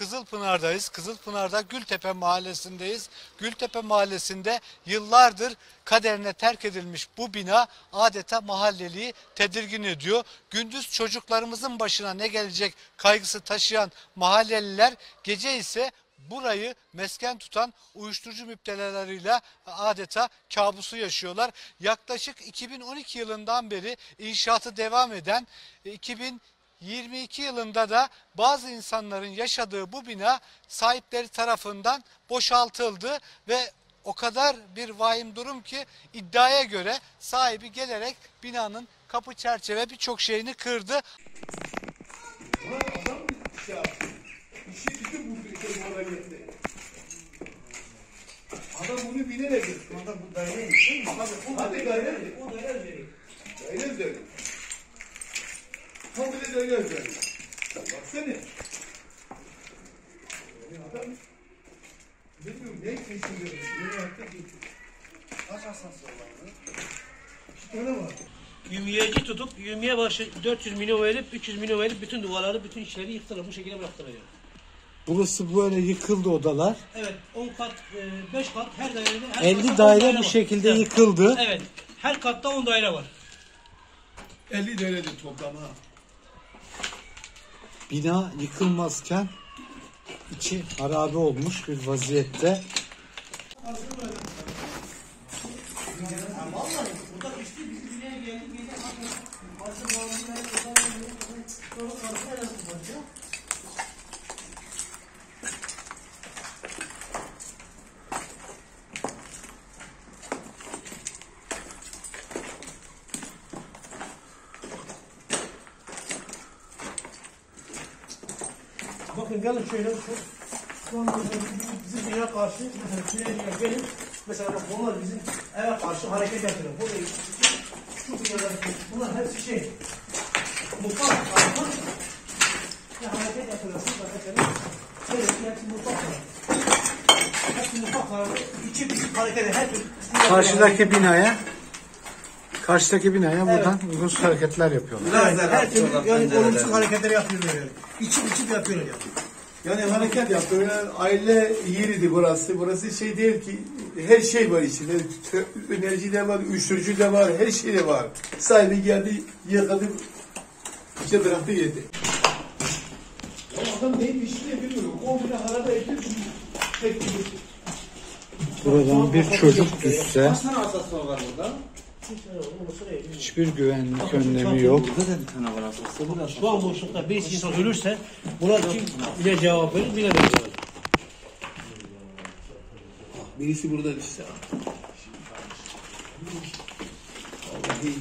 Kızılpınar'dayız. Kızılpınar'da Gültepe Mahallesi'ndeyiz. Gültepe Mahallesi'nde yıllardır kaderine terk edilmiş bu bina adeta mahalleliyi tedirgin ediyor. Gündüz çocuklarımızın başına ne gelecek kaygısı taşıyan mahalleliler, gece ise burayı mesken tutan uyuşturucu müptelaleriyle adeta kabusu yaşıyorlar. Yaklaşık 2012 yılından beri inşaatı devam eden 2022 yılında da bazı insanların yaşadığı bu bina sahipleri tarafından boşaltıldı ve o kadar bir vahim durum ki iddiaya göre sahibi gelerek binanın kapı çerçeve birçok şeyini kırdı. Adam bunu bilerek yaptı. Adam bu daireymiş değil mi? Hadi daire. O daire özellik. Daire özellik. Tam bile daire özellik. Baksana. Adam bilmiyorum ne peşinde. Ne yaptı ki? Kaç asansör var? 2 tane var. Yümyeci tutup yümye başı 400 milyon verip 300 milyon verip bütün duvarları, bütün işleri yıktılar. Bu şekilde bıraktılar yani. Burası böyle yıkıldı odalar. Evet, 10 kat, 5 kat her dairede. Her 50 daire bu şekilde evet, yıkıldı. Evet, her katta 10 daire var. 50 dairedir toplam ha. Bina yıkılmazken içi harabe olmuş bir vaziyette. Bakın gelin şöyle şu an bizim bina karşı mesela benim mesela bak bunlar bizim eve karşı hareket yapıyor. Burada şu binalar bunlar hepsi şey mutfak arka ve hareket yapıyorsunuz mesela hepsi mutfak var. Hepsi mutfak var. İçi hareket her türlü. Karşıdaki binaya buradan uygunsuz hareketler yapıyorlar. Evet, her türlü yani olumsuz hareketleri yapıyorlar yani. İçip yapıyorlar yani. Yani hareket yaptı. Yani aile yeriydi burası. Burası şey değil ki her şey var içinde. Enerji de var, uyuşturucu da var, her şey de var. Sahibi geldi, yıkadı, işte bıraktı yedi. Ya adam neymiş ne bilmiyorum. 10 lira harada etti. Buradan bir çocuk düşse Kaç tane asansör var burada? hiçbir güvenlik önlemi yok. Burada da bir tane var asansör. Şu an boşlukta bir insan ölürse buna kim bile cevap verir bilemeyiz. Birisi burada işte. Vallahi.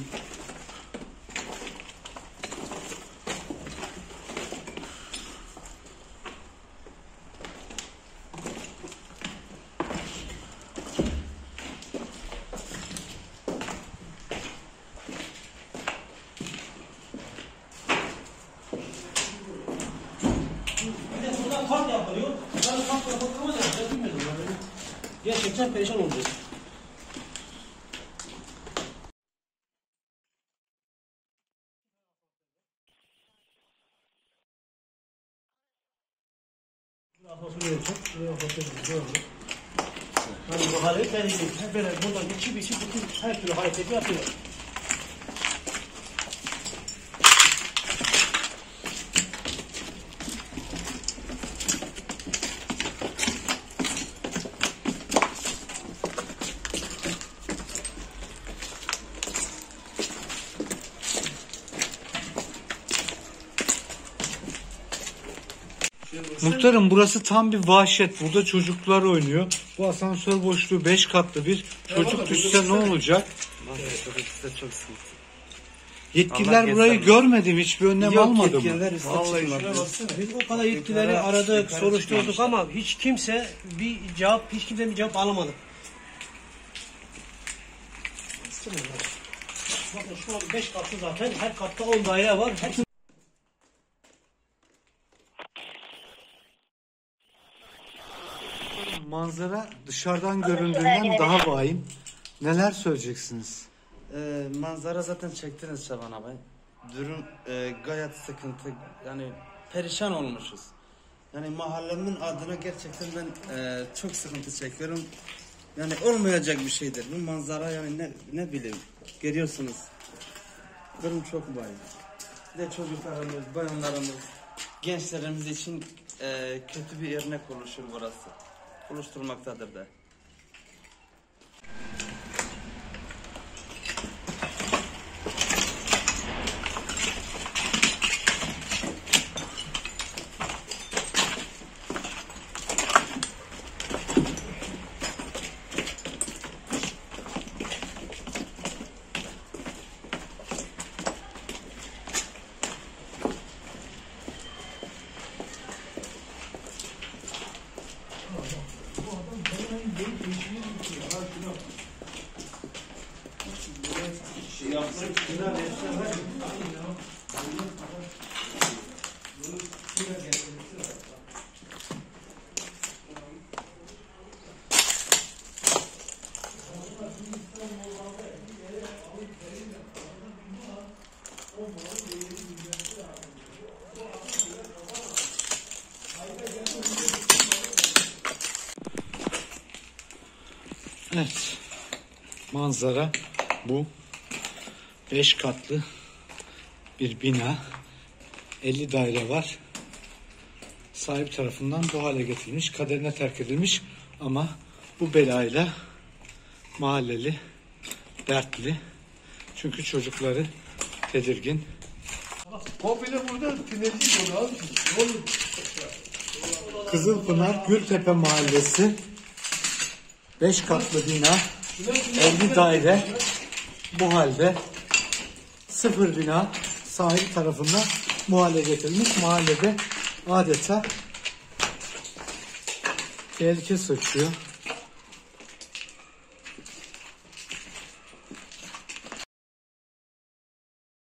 Burada kamp yapılıyor. Ben kamp yapılmaz ya. Ben bilmedim. Gerçekten perişan olacağız. Yani bu hareket hep böyle buradan içi bütün her türlü hareketi yapıyor. Muhtarım, burası tam bir vahşet. Burada çocuklar oynuyor. Bu asansör boşluğu 5 katlı bir. Çocuk düşse ne olacak? Çok sıkıntı. Yetkililer Allah burayı göstermesin. görmedi mi? Hiçbir önlem almadı mı? Vallahi Biz o kadar yetkileri aradık, soruşturduk ama hiç kimse bir cevap alamadı. Bakın şu an 5 katlı zaten, her katta 10 daire var. Hepsi Manzara dışarıdan göründüğünden daha vahim. Neler söyleyeceksiniz? Manzara zaten çektiniz Şaban abi. Durum gayet sıkıntı. Yani perişan olmuşuz. Yani mahallemin adına gerçekten ben çok sıkıntı çekiyorum. Yani olmayacak bir şeydir. Bu manzara yani ne bileyim. Görüyorsunuz. Durum çok vahim. Bir de çocuklarımız, bayanlarımız, gençlerimiz için kötü bir örnek oluşur burası. Oluşturmaktadır da. Evet, manzara bu. 5 katlı bir bina, 50 daire var. Sahip tarafından bu hale getirilmiş, kaderine terk edilmiş ama bu belayla mahalleli dertli. Çünkü çocukları tedirgin. Komple burada tünelci dolu abi. Dolu. Kızılpınar Gültepe Mahallesi, 5 katlı bina, 50 daire bu halde, 0 bina sahibi tarafından bu hale getirilmiş. Mahallede adeta tehlike saçıyor.